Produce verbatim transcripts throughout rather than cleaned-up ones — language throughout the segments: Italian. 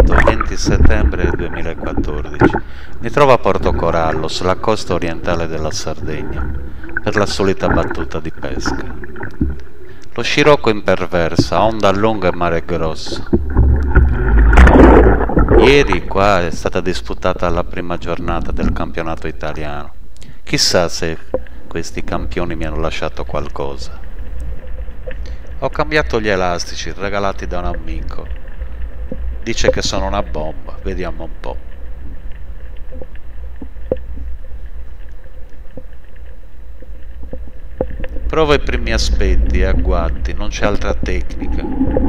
sabato venti settembre duemilaquattordici. Mi trovo a Portocorallo, sulla costa orientale della Sardegna, per la solita battuta di pesca. Lo scirocco imperversa, onda lunga e mare grosso. Ieri qua è stata disputata la prima giornata del campionato italiano. Chissà se questi campioni mi hanno lasciato qualcosa. Ho cambiato gli elastici regalati da un amico. Dice che sono una bomba, vediamo un po'. Provo i primi aspetti e agguati, non c'è altra tecnica.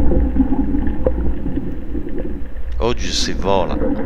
Oggi si vola.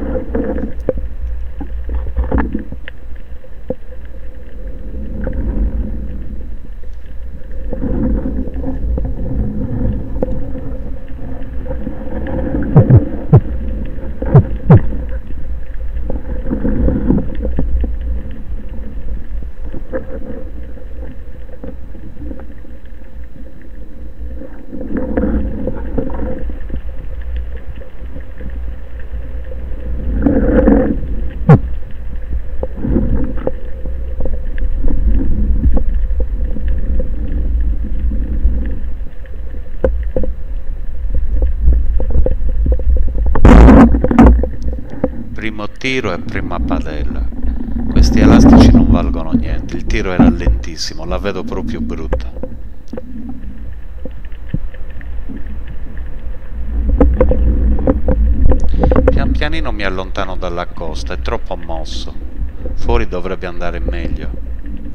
Primo tiro e prima padella. Questi elastici non valgono niente, il tiro era lentissimo, la vedo proprio brutta. Pian pianino mi allontano dalla costa, è troppo mosso. Fuori dovrebbe andare meglio.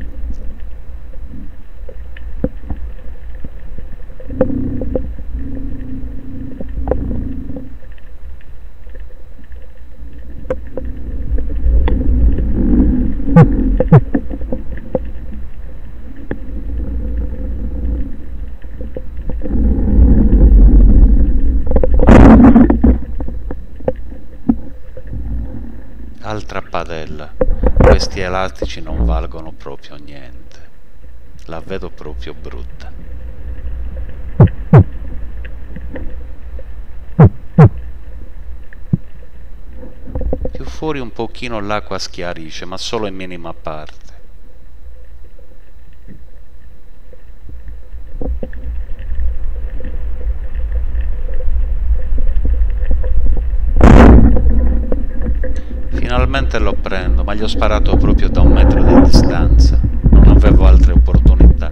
Altra padella. Questi elastici non valgono proprio niente. La vedo proprio brutta. Più fuori un pochino l'acqua schiarisce, ma solo in minima parte. Finalmente lo prendo, ma gli ho sparato proprio da un metro di distanza. Non avevo altre opportunità.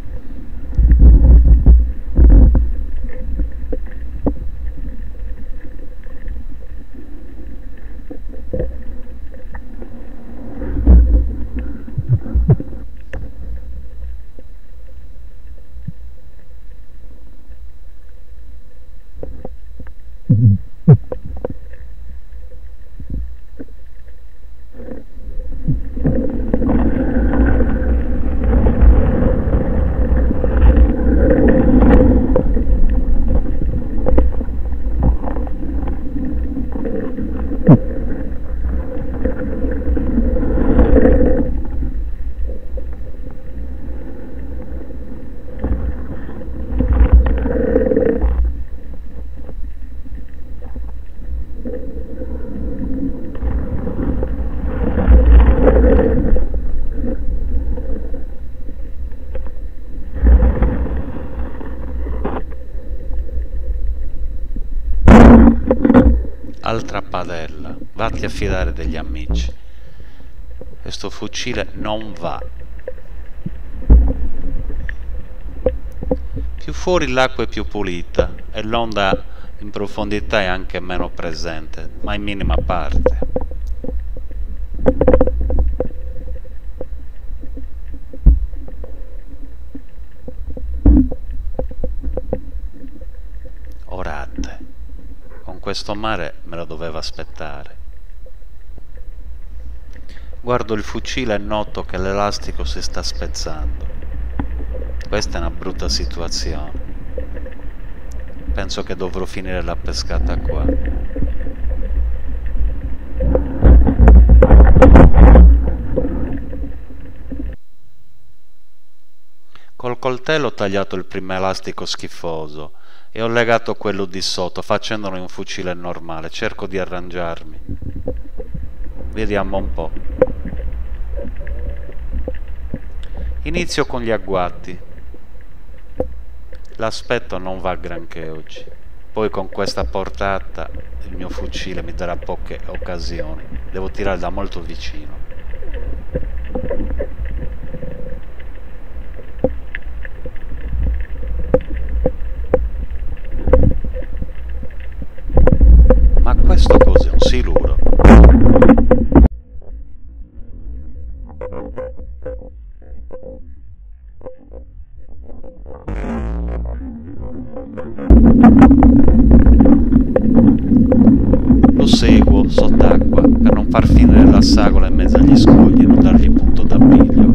Altra padella, vatti a fidare degli amici. Questo fucile non va. Più fuori l'acqua è più pulita e l'onda in profondità è anche meno presente, ma in minima parte. Orate. Con questo mare me lo doveva aspettare. Guardo il fucile e noto che l'elastico si sta spezzando. Questa è una brutta situazione. Penso che dovrò finire la pescata qua. Col coltello ho tagliato il primo elastico schifoso e ho legato quello di sotto facendone un fucile normale. Cerco di arrangiarmi. Vediamo un po'. Inizio con gli agguati. L'aspetto non va granché oggi. Poi con questa portata il mio fucile mi darà poche occasioni. Devo tirare da molto vicino. Ma questo cos'è? Un siluro? Lo seguo sott'acqua per non far finire la sagola in mezzo agli scogli e non dargli punto d'appiglio.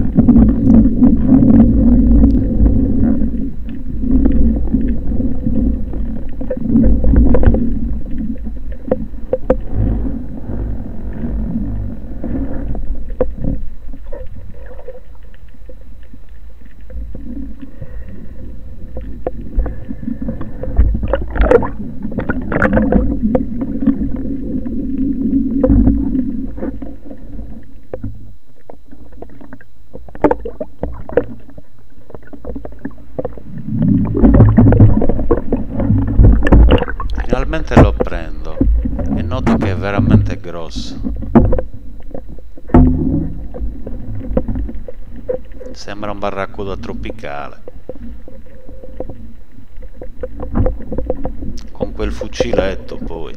Finalmente lo prendo e noto che è veramente grosso. Sembra un barracuda tropicale. Con quel fuciletto poi.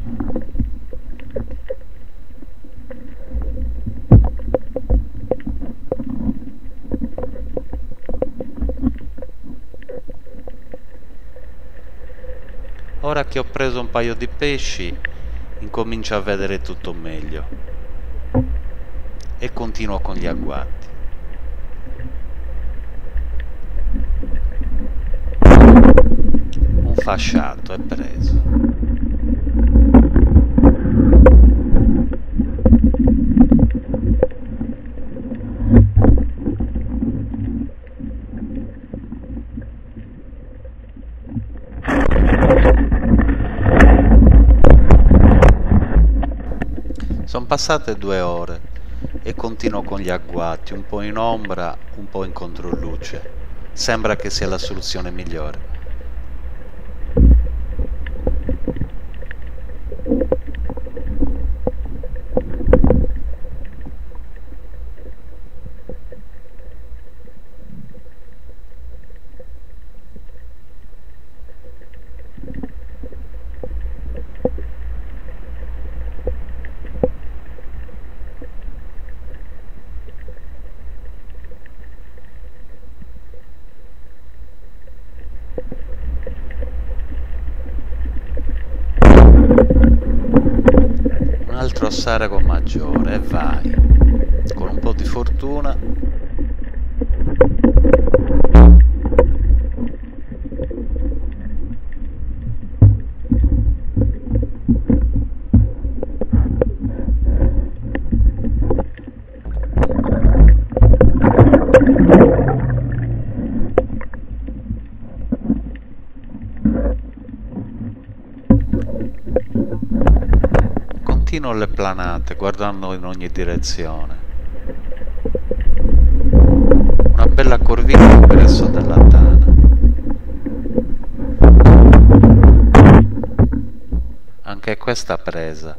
Ora che ho preso un paio di pesci, incomincio a vedere tutto meglio e continuo con gli agguati. Un fasciato è preso. Sono passate due ore e continuo con gli agguati, un po' in ombra, un po' in controluce. Sembra che sia la soluzione migliore. Un altro sarago maggiore e vai, con un po' di fortuna. Continuo le planate, guardando in ogni direzione. Una bella corvina all'ingresso della tana. Anche questa presa.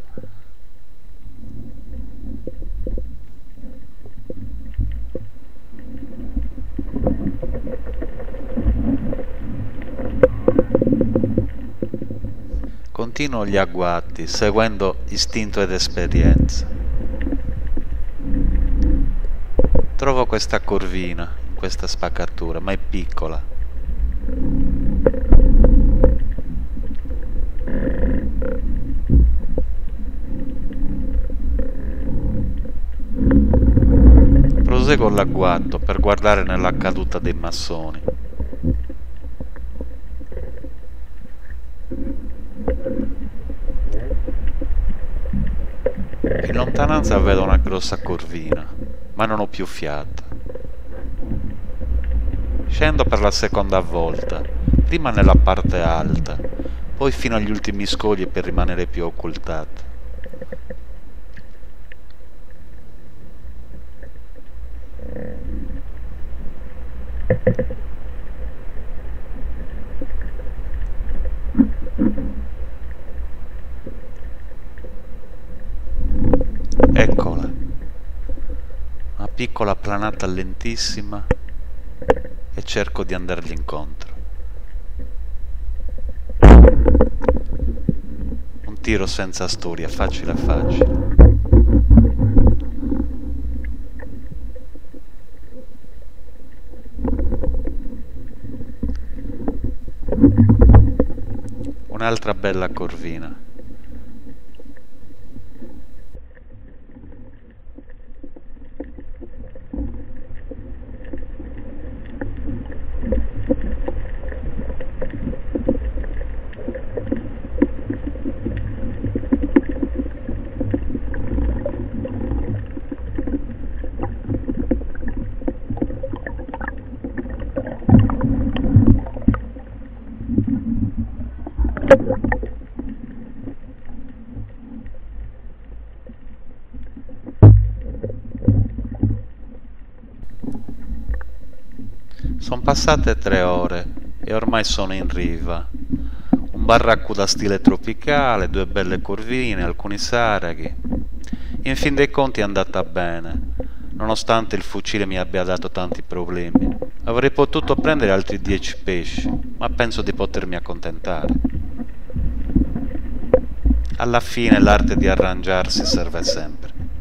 Continuo gli agguati, seguendo istinto ed esperienza. Trovo questa corvina, in questa spaccatura, ma è piccola. Proseguo l'agguato per guardare nella caduta dei massoni. In lontananza vedo una grossa corvina, ma non ho più fiato. Scendo per la seconda volta, prima nella parte alta, poi fino agli ultimi scogli per rimanere più occultato. Eccola, una piccola planata lentissima e cerco di andargli incontro. Un tiro senza storia, facile facile. Un'altra bella corvina. Sono passate tre ore e ormai sono in riva. Un barracuda stile tropicale, due belle corvine, alcuni saraghi. In fin dei conti è andata bene, nonostante il fucile mi abbia dato tanti problemi. Avrei potuto prendere altri dieci pesci, ma penso di potermi accontentare. Alla fine l'arte di arrangiarsi serve sempre.